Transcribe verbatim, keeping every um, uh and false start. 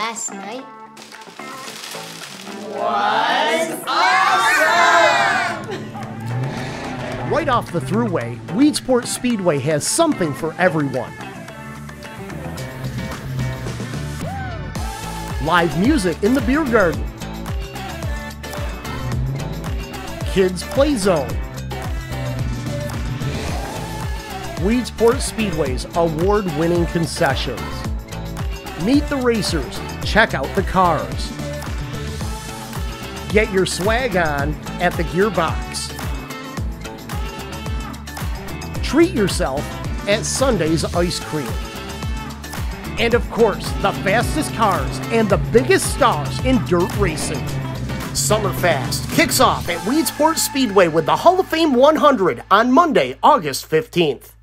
last night was awesome! Right off the thruway, Weedsport Speedway has something for everyone. Live music in the beer garden. Kids play zone. Weedsport Speedway's award-winning concessions. Meet the racers, check out the cars. Get your swag on at the gearbox. Treat yourself at Sunday's Ice Cream. And of course, the fastest cars and the biggest stars in dirt racing. Summerfast kicks off at Weedsport Speedway with the Hall of Fame one hundred on Monday, August fifteenth.